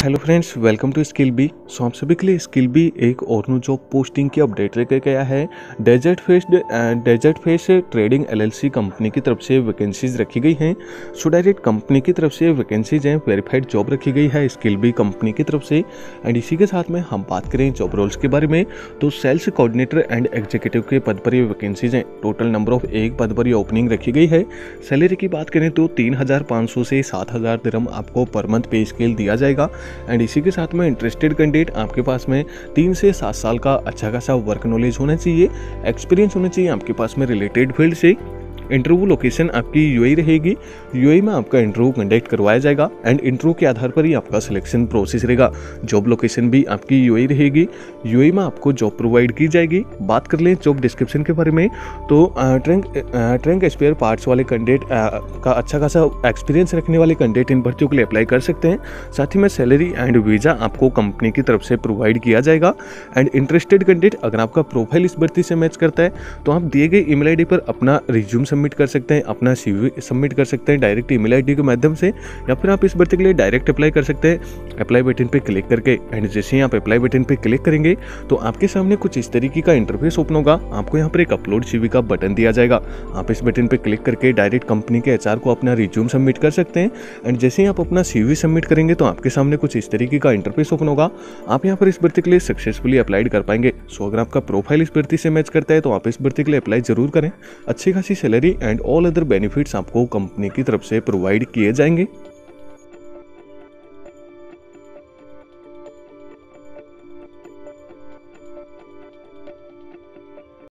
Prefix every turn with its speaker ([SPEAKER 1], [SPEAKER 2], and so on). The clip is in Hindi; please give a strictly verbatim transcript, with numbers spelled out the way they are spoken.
[SPEAKER 1] Hello friends, welcome to skill B. So आप सभी के लिए स्किल बी एक और न्यू जॉब पोस्टिंग की अपडेट लेकर गया है। Desert face desert face trading LLC company की तरफ से वैकेंसीज रखी गई हैं। सो डायरेक्ट कंपनी की तरफ से वैकेंसीज हैं, वेरीफाइड जॉब रखी गई है स्किल बी कंपनी की तरफ से। एंड इसी के साथ में हम बात करें जॉब रोल्स के बारे में, तो सेल्स कोऑर्डिनेटर एंड एग्जीक्यूटिव के पद पर ये वैकेंसीज हैं। टोटल नंबर ऑफ एक पद पर ये ओपनिंग रखी गई है। सैलरी की बात करें तो तीन हज़ार पाँच सौ से सात हज़ार दिरहम आपको पर मंथ पे स्केल दिया जाएगा। एंड इसी के साथ में इंटरेस्टेड कैंडिडेट आपके पास में तीन से सात साल का अच्छा खासा वर्क नॉलेज होना चाहिए, एक्सपीरियंस होना चाहिए आपके पास में रिलेटेड फील्ड से। इंटरव्यू लोकेशन आपकी यूएई रहेगी। यूएई में आपका इंटरव्यू कंडक्ट करवाया जाएगा एंड इंटरव्यू के आधार पर ही आपका सिलेक्शन प्रोसेस रहेगा। जॉब लोकेशन भी आपकी यूएई रहेगी। यूएई में आपको जॉब प्रोवाइड की जाएगी। बात कर लें जॉब डिस्क्रिप्शन के बारे में, तो ट्रंक ट्रंक स्पेयर पार्ट्स वाले कैंडिडेट का अच्छा खासा एक्सपीरियंस रखने वाले कैंडिडेट इन भर्तियों के लिए अप्लाई कर सकते हैं। साथ ही में सैलरी एंड वीज़ा आपको कंपनी की तरफ से प्रोवाइड किया जाएगा। एंड इंटरेस्टेड कैंडिडेट अगर आपका प्रोफाइल इस भर्ती से मैच करता है तो आप दिए गए ईमेल आईडी पर अपना रिज्यूम सबमिट कर सकते हैं, अपना सीवी सबमिट कर सकते हैं डायरेक्ट ईमेल आईडी के माध्यम से, या फिर आप इस भर्ती के लिए डायरेक्ट अप्लाई कर सकते हैं अप्लाई बटन पे क्लिक करके। एंड जैसे ही आप अप्लाई बटन पे क्लिक करेंगे तो आपके सामने कुछ इस तरीके का इंटरफेस ओपन होगा। आपको यहाँ पर एक अपलोड सीवी का बटन दिया जाएगा। आप इस बटन पे क्लिक करके डायरेक्ट कंपनी के एचआर को अपना रिज्यूम सबमिट कर सकते हैं। एंड जैसे ही आप अपना सीवी सबमिट करेंगे तो आपके सामने कुछ इस तरीके का इंटरफेस ओपन होगा। आप यहाँ पर इस भर्ती के लिए सक्सेसफुली अप्लाइड कर पाएंगे। सो अगर आपका प्रोफाइल इस भर्ती से मैच करता है तो आप इस भर्ती के लिए अप्लाई जरूर करें। अच्छी खासी salary and all other benefits आपको कंपनी की तरफ से प्रोवाइड किए जाएंगे।